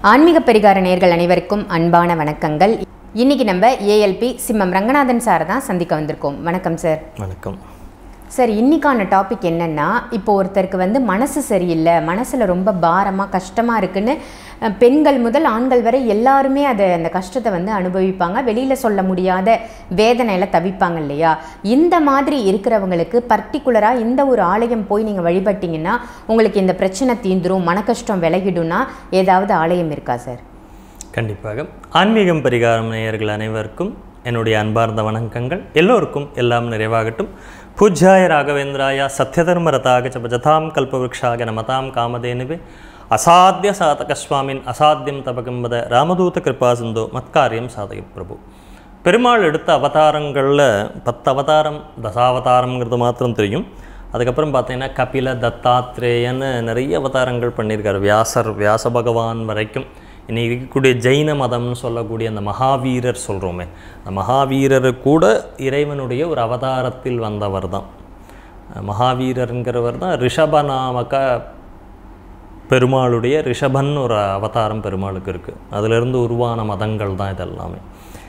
ஆன்மீக பரிகார நேயர்கள் அனைவருக்கும் அன்பான வணக்கங்கள். இன்னைக்கு நம்ம ஏஎல்பி சிம்மம் ரங்கநாதன் சார் தான் சந்திக்க வந்திருக்கோம். வணக்கம் சார். வணக்கம் சார். இன்னைக்கான டாபிக் என்னன்னா, இப்போ ஒருத்தருக்கு மனசு சரியில்லை, மனசில் ரொம்ப பாரமாக கஷ்டமாக இருக்குன்னு பெண்கள் முதல் ஆண்கள் வரை எல்லாருமே அந்த கஷ்டத்தை அனுபவிப்பாங்க. வெளியில் சொல்ல முடியாத வேதனையில் தவிப்பாங்க இல்லையா? இந்த மாதிரி இருக்கிறவங்களுக்கு பர்டிகுலராக இந்த ஒரு ஆலயம் போய் நீங்கள் வழிபட்டிங்கன்னா உங்களுக்கு இந்த பிரச்சனை தீந்துரும், மன கஷ்டம் விலகிடும்னா ஏதாவது ஆலயம் இருக்கா சார்? கண்டிப்பாக. ஆன்மீகம் பரிகாரம் நேயர்கள் அனைவருக்கும் என்னுடைய அன்பார்ந்த வணக்கங்கள். எல்லோருக்கும் எல்லாம் நிறைவாகட்டும். பூஜ்யாய ராகவேந்திராய சத்யதர்மரதாக சபஜதாம் கல்பவருஷாக நமதாம் காமதேனுவே அசாத்திய சாதகஸ்வாமின் அசாத்தியம் தபகம்பத ராமதூத கிருபா சிந்தோ மத்காரியம் சாதக பிரபு. பெருமாள் எடுத்த அவதாரங்களில் 10 அவதாரம் தசாவதாரங்கிறது மாத்திரம் தெரியும். அதுக்கப்புறம் பார்த்தீங்கன்னா கபில தத்தாத்ரேயன்னு நிறைய அவதாரங்கள் பண்ணியிருக்காரு. வியாச பகவான் வரைக்கும். இன்றைக்கி இருக்கக்கூடிய ஜெயின மதம்னு சொல்லக்கூடிய அந்த மகாவீரர் சொல்கிறோமே, அந்த மகாவீரர் கூட இறைவனுடைய ஒரு அவதாரத்தில் வந்தவர் தான். மகாவீரருங்கிறவர் தான் ரிஷபநாமக பெருமாளுடைய ரிஷபன் ஒரு அவதாரம் பெருமாளுக்கு இருக்குது. அதிலிருந்து உருவான மதங்கள் தான் இதெல்லாமே.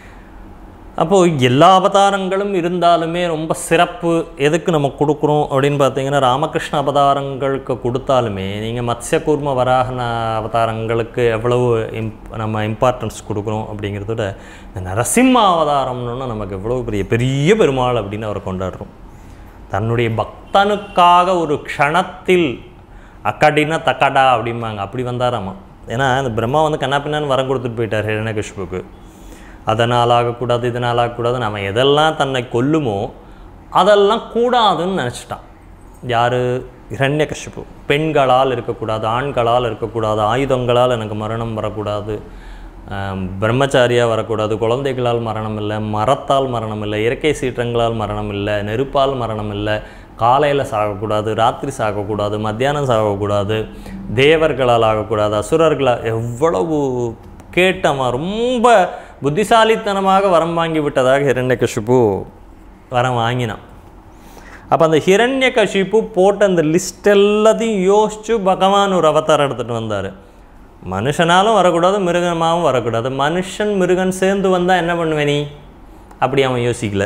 அப்போது எல்லா அவதாரங்களும் இருந்தாலுமே ரொம்ப சிறப்பு எதுக்கு நம்ம கொடுக்குறோம் அப்படின்னு பார்த்தீங்கன்னா, ராமகிருஷ்ண அவதாரங்களுக்கு கொடுத்தாலுமே நீங்கள் மத்ஸ்ய கூர்ம வராக அவதாரங்களுக்கு எவ்வளவு நம்ம இம்பார்ட்டன்ஸ் கொடுக்குறோம் அப்படிங்கிறத விட இந்த நரசிம்ம அவதாரம்னு நமக்கு எவ்வளோ பெரிய பெருமாள் அப்படின்னு அவரை கொண்டாடுறோம். தன்னுடைய பக்தனுக்காக ஒரு க்ஷணத்தில் அக்கடினா தக்கடா அப்படிம்பாங்க, அப்படி வந்தாராமா. ஏன்னா அந்த பிரம்மா கண்ணாப்பின்னான்னு வரம் கொடுத்துட்டு போயிட்டார் ஹிரண்யகசிபுக்கு. அதனால் ஆகக்கூடாது, இதனால் ஆகக்கூடாது, நம்ம எதெல்லாம் தன்னை கொல்லுமோ அதெல்லாம் கூடாதுன்னு நினச்சிட்டான். யார்? ஹிரண்யகசிபு. பெண்களால் இருக்கக்கூடாது, ஆண்களால் இருக்கக்கூடாது, ஆயுதங்களால் எனக்கு மரணம் வரக்கூடாது, பிரம்மச்சாரியாக வரக்கூடாது, குழந்தைகளால் மரணம் இல்லை, மரத்தால் மரணம் இல்லை, இயற்கை சீற்றங்களால் மரணம் இல்லை, நெருப்பால் மரணம் இல்லை, காலையில் சாகக்கூடாது, ராத்திரி சாகக்கூடாது, மத்தியானம் சாகக்கூடாது, தேவர்களால் ஆகக்கூடாது, அசுரர்களால். எவ்வளவு கேட்டவன் ரொம்ப புத்திசாலித்தனமாக வரம் வாங்கி விட்டதாக ஹிரண்யகசிபு வரம் வாங்கினான். அப்போ அந்த ஹிரண்யகசிபு போட்ட அந்த லிஸ்ட் எல்லாத்தையும் யோசித்து பகவான் ஒரு அவதாரம் எடுத்துகிட்டு வந்தார். மனுஷனாலும் வரக்கூடாது, மிருகமாகவும் வரக்கூடாது. மனுஷன் மிருகன் சேர்ந்து வந்தால் என்ன பண்ணுவேன் நீ? அப்படி அவன் யோசிக்கல.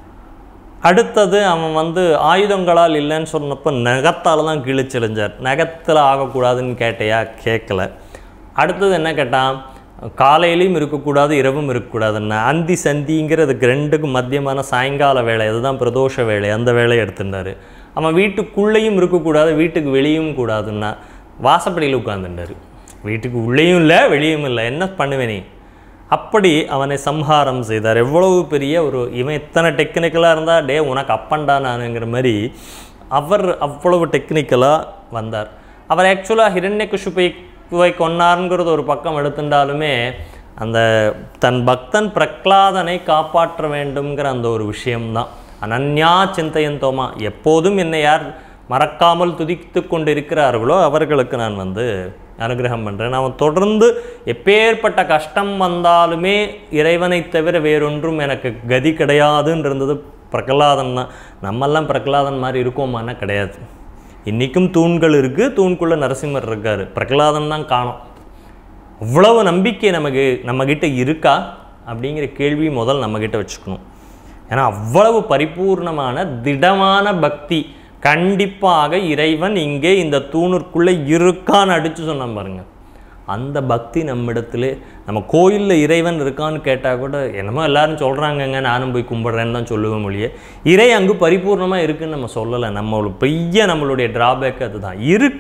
அடுத்தது அவன் ஆயுதங்களால் இல்லைன்னு சொன்னப்போ நகத்தால் தான் கிழிச்செறிஞ்சார். நகத்தில் ஆகக்கூடாதுன்னு கேட்டையா? கேட்கல. அடுத்தது என்ன கேட்டான்? காலையிலையும் இருக்கக்கூடாது, இரவும் இருக்கக்கூடாதுன்னா அந்தி சந்திங்கிறதுக்கு ரெண்டுக்கும் மத்தியமான சாயங்கால வேலை, அதுதான் பிரதோஷ வேலை, அந்த வேலையை எடுத்துட்டார். அவன் வீட்டுக்குள்ளேயும் இருக்கக்கூடாது, வீட்டுக்கு வெளியும் கூடாதுன்னா வாசப்படியில் உட்காந்துட்டார். வீட்டுக்கு உள்ளேயும் இல்லை, வெளியும் இல்லை, என்ன பண்ணுவேனே? அப்படி அவனை சம்ஹாரம் செய்தார். எவ்வளவு பெரிய இவன் இத்தனை டெக்னிக்கலாக இருந்தால் டே உனக்கு அப்பண்டா நானுங்கிற மாதிரி அவர் அவ்வளவு டெக்னிக்கலாக வந்தார். அவர் ஆக்சுவலாக ஹிரண்யகசிபை கொன்னாருங்கிறது ஒரு பக்கம் எடுத்துட்டாலுமே அந்த தன் பக்தன் பிரகலாதனை காப்பாற்ற வேண்டும்ங்கிற அந்த ஒரு விஷயம்தான். அனன்யா சிந்தையந்தோமா, எப்போதும் என்னை யார் மறக்காமல் துதித்து கொண்டு இருக்கிறார்களோ அவர்களுக்கு நான் அனுகிரகம் பண்ணுறேன். அவன் தொடர்ந்து எப்பேற்பட்ட கஷ்டம் வந்தாலுமே இறைவனை தவிர வேறொன்றும் எனக்கு கதி கிடையாதுன்னு இருந்தது பிரகலாதன் தான். நம்மெல்லாம் பிரகலாதன் மாதிரி இருக்கோமானா கிடையாது. இன்றைக்கும் தூண்கள் இருக்குது, தூண்குள்ளே நரசிம்மர் இருக்கார், பிரகலாதன் தான் காணோம். அவ்வளவு நம்பிக்கை நம்மக்கிட்ட இருக்கா அப்படிங்கிற கேள்வி முதல் நம்மக்கிட்ட வச்சுக்கணும். ஏன்னா அவ்வளவு பரிபூர்ணமான திடமான பக்தி. கண்டிப்பாக இறைவன் இங்கே இந்த தூணிற்குள்ளே இருக்கான்னு அடித்து சொன்னான் பாருங்க. அந்த பக்தி நம்மிடத்துல. நம்ம கோயிலில் இறைவன் இருக்கான்னு கேட்டால் கூட என்னமோ எல்லாரும் சொல்கிறாங்கங்க, நானும் போய் கும்பிட்றேன்னு தான் சொல்லுவேன் மொழியே. இறை அங்கு பரிபூர்ணமாக இருக்குதுன்னு நம்ம சொல்லலை. நம்மளுடைய டிராபேக் அதுதான்.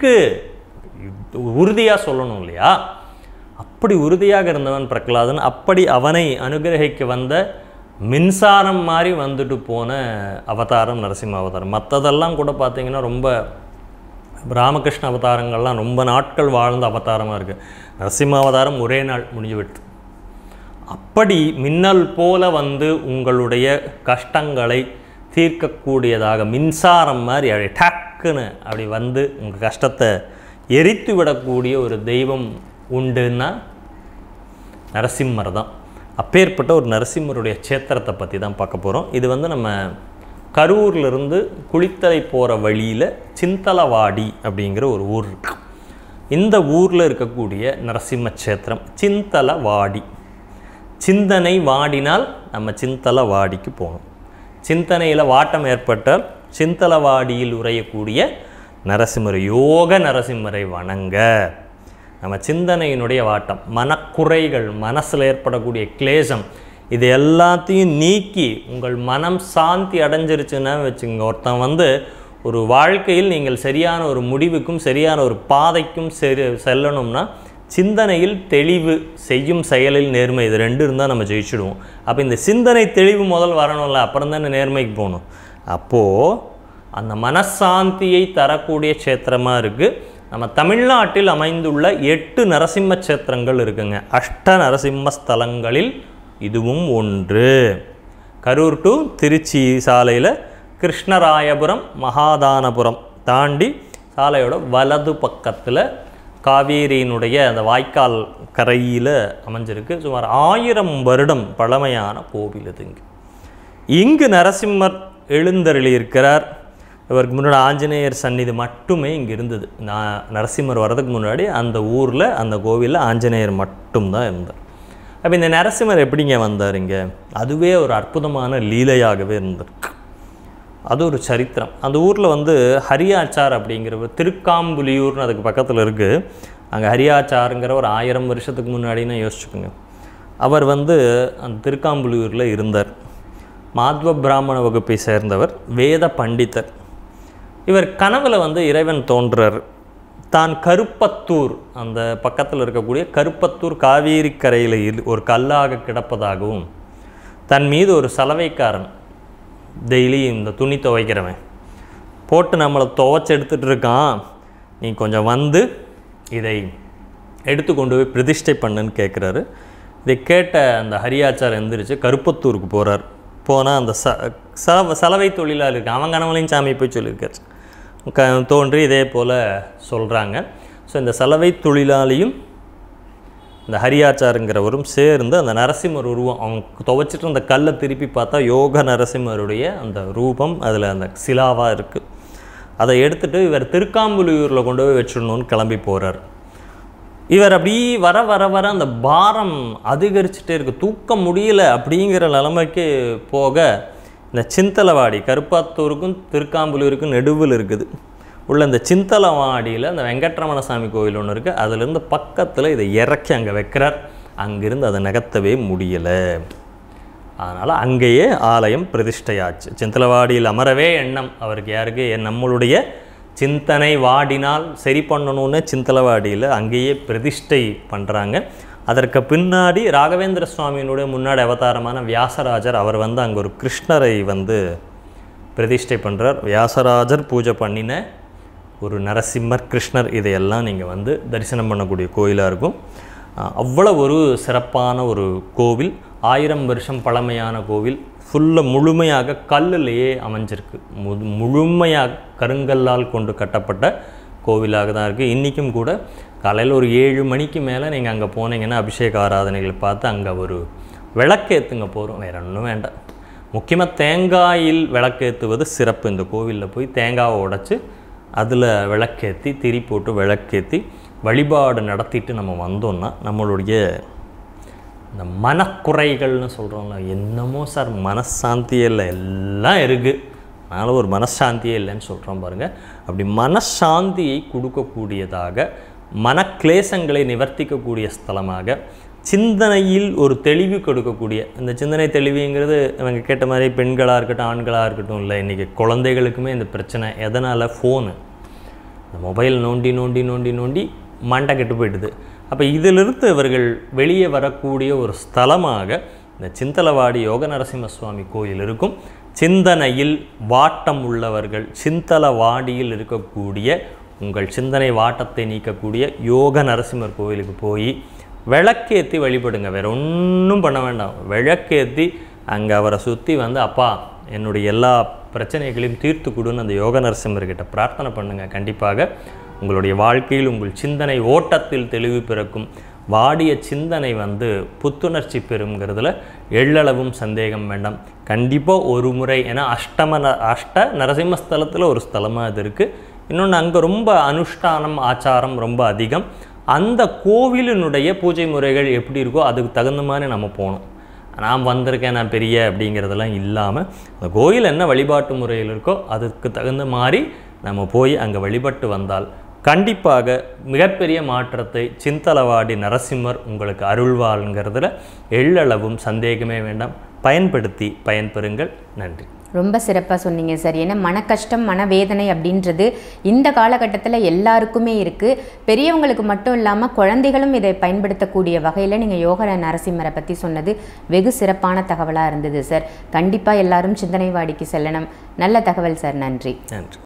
இருக்குது, உறுதியாக சொல்லணும் இல்லையா? அப்படி உறுதியாக இருந்தவன் பிரகலாதன். அப்படி அவனை அனுகிரகிக்க வந்த மின்சாரம் மாதிரி வந்துட்டு போன அவதாரம் நரசிம்ம அவதாரம். மற்றதெல்லாம் கூட பார்த்திங்கன்னா ரொம்ப ராமகிருஷ்ண அவதாரங்கள்லாம் ரொம்ப நாட்கள் வாழ்ந்த அவதாரமாக இருக்குது. நரசிம்ம அவதாரம் ஒரே நாள் முடிஞ்சு விட்டு. அப்படி மின்னல் போல உங்களுடைய கஷ்டங்களை தீர்க்கக்கூடியதாக மின்சாரம் மாதிரி அப்படி டக்குன்னு அப்படி உங்கள் கஷ்டத்தை எரித்து விடக்கூடிய ஒரு தெய்வம் உண்டுன்னா நரசிம்மர் தான். அப்பேற்பட்ட ஒரு நரசிம்மருடைய சேத்திரத்தை பற்றி தான் பார்க்க போகிறோம். இது நம்ம கரூர்லேருந்து குளித்தலை போகிற வழியில் சிந்தலவாடி அப்படிங்கிற ஒரு ஊர் இருக்குது. இந்த ஊரில் இருக்கக்கூடிய நரசிம்ம க்ஷேத்திரம் சிந்தலவாடி. சிந்தனை வாடினால் நம்ம சிந்தலவாடிக்கு போகணும். சிந்தனையில் வாட்டம் ஏற்பட்டால் சிந்தலவாடியில் உரையக்கூடிய நரசிம்மர், யோக நரசிம்மரை வணங்க. நம்ம சிந்தனையினுடைய வாட்டம், மனக்குறைகள், மனசில் ஏற்படக்கூடிய கிளேசம், இது எல்லாத்தையும் நீக்கி உங்கள் மனம் சாந்தி அடைஞ்சிருச்சுன்னா வச்சுங்க. ஒருத்தன் ஒரு வாழ்க்கையில் நீங்கள் சரியான ஒரு முடிவுக்கும் சரியான ஒரு பாதைக்கும் செல்லணும்னா சிந்தனையில் தெளிவு, செய்யும் செயலில் நேர்மை, இது ரெண்டு இருந்தால் நம்ம ஜெயிச்சுடுவோம். அப்போ இந்த சிந்தனை தெளிவு முதல் வரணும்ல, அப்புறம் தானே நேர்மைக்கு போகணும். அப்போது அந்த மனசாந்தியை தரக்கூடிய க்ஷேத்திரமாக இருக்குது. நம்ம தமிழ்நாட்டில் அமைந்துள்ள 8 நரசிம்ம க்ஷேத்திரங்கள் இருக்குங்க. அஷ்ட நரசிம்ம ஸ்தலங்களில் இதுவும் ஒன்று. கரூர் டு திருச்சி சாலையில் கிருஷ்ணராயபுரம் மகாதானபுரம் தாண்டி சாலையோட வலது பக்கத்தில் காவேரியினுடைய அந்த வாய்க்கால் கரையில் அமைஞ்சிருக்கு. சுமார் 1000 வருடம் பழமையான கோவில் இது. இங்கு நரசிம்மர் எழுந்தருளி இருக்கிறார். இவருக்கு முன்னாடி ஆஞ்சநேயர் சந்நிதி மட்டுமே இங்கே இருந்தது. நரசிம்மர் வர்றதுக்கு முன்னாடி அந்த ஊரில் அந்த கோவிலில் ஆஞ்சநேயர் மட்டும்தான் இருந்தார். அப்போ இந்த நரசிம்மர் எப்படிங்க வந்தார் இங்கே? அதுவே ஒரு அற்புதமான லீலையாகவே இருந்திருக்கு. அது ஒரு சரித்திரம். அந்த ஊரில் ஹரியாச்சார் அப்படிங்கிற திருக்காம்புலியூர்னு அதுக்கு பக்கத்தில் இருக்குது. அங்கே ஹரியாச்சாருங்கிற ஒரு 1000 வருஷத்துக்கு முன்னாடின்னு யோசிச்சுக்கோங்க. அவர் அந்த திருக்காம்புலியூரில் இருந்தார். மாத்வ பிராமண வகுப்பை சேர்ந்தவர், வேத பண்டிதர். இவர் கனவில் இறைவன் தோன்றார். தான் கருப்பத்தூர், அந்த பக்கத்தில் இருக்கக்கூடிய கருப்பத்தூர் காவேரி கரையில் ஒரு கல்லாக கிடப்பதாகவும், தன் மீது ஒரு சலவைக்காரன், டெய்லி இந்த துணி துவைக்கிறவன் போட்டு நம்மளை துவைச்சி எடுத்துகிட்டு இருக்கான், நீ கொஞ்சம் இதை எடுத்து கொண்டு போய் பிரதிஷ்டை பண்ணுன்னு கேட்குறாரு. இதை கேட்ட அந்த ஹரியாச்சார் எந்திரிச்சு கருப்பத்தூருக்கு போகிறார். போனால் அந்த சலவை தொழிலாக இருக்குது. அவன் கனவுலையும் சாமி போய் சொல்லியிருக்காரு. தோன்றி இதே போல் சொல்கிறாங்க. ஸோ இந்த சலவை தொழிலாளியும் இந்த ஹரியாச்சாருங்கிறவரும் சேர்ந்து அந்த நரசிம்மர் உருவம், அவங்க துவைச்சிட்டு அந்த கல்லை திருப்பி பார்த்தா யோக நரசிம்மருடைய அந்த ரூபம் அதில் அந்த சிலாவாக இருக்குது. அதை எடுத்துகிட்டு இவர் திருக்காம்புலியூரில் கொண்டு போய் வச்சிடணும்னு கிளம்பி போகிறார். இவர் அப்படி வர வர வர அந்த பாரம் அதிகரிச்சுட்டே இருக்குது. தூக்க முடியல அப்படிங்கிற நிலைமைக்கு போக இந்த சிந்தலவாடி, கருப்பாத்தூருக்கும் திருக்காம்புலியூருக்கும் நெடுவில் இருக்குது. உள்ள இந்த சிந்தலவாடியில் அந்த வெங்கட்ரமண சாமி கோவில் ஒன்று இருக்குது. அதுலேருந்து பக்கத்தில் இதை இறக்கி அங்கே வைக்கிறார். அங்கிருந்து அதை நகர்த்தவே முடியலை. அதனால் அங்கேயே ஆலயம் பிரதிஷ்டையாச்சு. சிந்தலவாடியில் அமரவே எண்ணம் அவருக்கு. யாருக்கு? நம்மளுடைய சிந்தனை வாடினால் சரி பண்ணணும்னு சிந்தலவாடியில் அங்கேயே பிரதிஷ்டை பண்ணுறாங்க. அதற்கு பின்னாடி ராகவேந்திர சுவாமியினுடைய முன்னாடி அவதாரமான வியாசராஜர், அவர் அங்கே ஒரு கிருஷ்ணரை பிரதிஷ்டை பண்ணுறார். வியாசராஜர் பூஜை பண்ணின ஒரு நரசிம்மர், கிருஷ்ணர், இதையெல்லாம் நீங்கள் தரிசனம் பண்ணக்கூடிய கோயிலாக இருக்கும். அவ்வளோ ஒரு சிறப்பான ஒரு கோவில். 1000 வருஷம் பழமையான கோவில். ஃபுல்லாக முழுமையாக கல்லிலேயே அமைஞ்சிருக்கு. முழுமையாக கருங்கல்லால் கொண்டு கட்டப்பட்ட கோவிலாக தான் இருக்குது. இன்றைக்கும் கூட காலையில் ஒரு 7 மணிக்கு மேலே நீங்கள் அங்கே போனீங்கன்னா அபிஷேக ஆராதனைகள் பார்த்து அங்கே ஒரு விளக்கேற்றுங்க போகிறோம். வேறு ஒன்றும் வேண்டாம். முக்கியமாக தேங்காயில் விளக்கேற்றுவது சிறப்பு. இந்த கோவிலில் போய் தேங்காவை உடைச்சி அதில் விளக்கேற்றி, திரி போட்டு விளக்கேற்றி வழிபாடு நடத்திட்டு நம்ம வந்தோம்னா நம்மளுடைய இந்த மனக்குறைகள்னு சொல்கிறோம்ல, என்னமோ சார் மனசாந்தியே இல்லை, எல்லாம் இருக்குது, அதனால் ஒரு மனசாந்தியே இல்லைன்னு சொல்கிறோம் பாருங்கள். அப்படி மனசாந்தியை கொடுக்கக்கூடியதாக, மனக்லேசங்களை நிவர்த்திக்கக்கூடிய ஸ்தலமாக, சிந்தனையில் ஒரு தெளிவு கொடுக்கக்கூடிய, இந்த சிந்தனை தெளிவுங்கிறது அவங்க கேட்ட மாதிரி பெண்களாக இருக்கட்டும் ஆண்களாக இருக்கட்டும் இல்லை, இன்றைக்கி குழந்தைகளுக்குமே இந்த பிரச்சனை. எதனால்? ஃபோனு, இந்த மொபைல் நோண்டி நோண்டி நோண்டி நோண்டி மண்டை கெட்டு போயிடுது. அப்போ இதிலிருந்து இவர்கள் வெளியே வரக்கூடிய ஒரு ஸ்தலமாக இந்த சிந்தலவாடி யோக நரசிம்ம சுவாமி கோயில் இருக்கும். சிந்தனையில் வாட்டம் உள்ளவர்கள் சிந்தலவாடியில் இருக்கக்கூடிய உங்கள் சிந்தனை வாட்டத்தை நீக்கக்கூடிய யோக நரசிம்மர் கோயிலுக்கு போய் விளக்கேற்றி வழிபடுங்க. வேறு ஒன்றும் பண்ண வேண்டாம். விளக்கேற்றி அங்கே அவரை சுற்றி அப்பா என்னுடைய எல்லா பிரச்சனைகளையும் தீர்த்து கொடுன்னு அந்த யோக நரசிம்மர்கிட்ட பிரார்த்தனை பண்ணுங்கள். கண்டிப்பாக உங்களுடைய வாழ்க்கையில் உங்கள் சிந்தனை ஓட்டத்தில் தெளிவு பிறக்கும். வாடிய சிந்தனை புத்துணர்ச்சி பெறுங்கிறதுல எள்ளளவும் சந்தேகம் வேண்டாம். கண்டிப்பாக ஒரு முறை, ஏன்னா அஷ்ட நரசிம்மஸ்தலத்தில் ஒரு ஸ்தலமாக இது இருக்குது. இன்னொன்று அங்கே ரொம்ப அனுஷ்டானம் ஆச்சாரம் ரொம்ப அதிகம். அந்த கோவிலினுடைய பூஜை முறைகள் எப்படி இருக்கோ அதுக்கு தகுந்த மாதிரி நம்ம போகணும். நான் வந்திருக்கேன் நான் பெரிய அப்படிங்கிறதெல்லாம் இல்லாமல் அந்த கோயில் என்ன வழிபாட்டு முறையில் இருக்கோ அதுக்கு தகுந்த மாதிரி நம்ம போய் அங்கே வழிபட்டு வந்தால் கண்டிப்பாக மிகப்பெரிய மாற்றத்தை சிந்தலவாடி நரசிம்மர் உங்களுக்கு அருள்வாள்ங்கிறதுல எள்ளளவும் சந்தேகமே வேண்டாம். பயன்படுத்தி பயன்பெறுங்கள். நன்றி. ரொம்ப சிறப்பாக சொன்னீங்க சார். ஏன்னா மனக்கஷ்டம் மனவேதனை அப்படின்றது இந்த காலகட்டத்தில் எல்லாருக்குமே இருக்குது. பெரியவங்களுக்கு மட்டும் இல்லாமல் குழந்தைகளும் இதை பயன்படுத்தக்கூடிய வகையில் நீங்கள் யோக நரசிம்மரை பற்றி சொன்னது வெகு சிறப்பான தகவலாக இருந்தது சார். கண்டிப்பாக எல்லாரும் சிந்தனைவாடிக்கு செல்லணும். நல்ல தகவல் சார். நன்றி. நன்றி.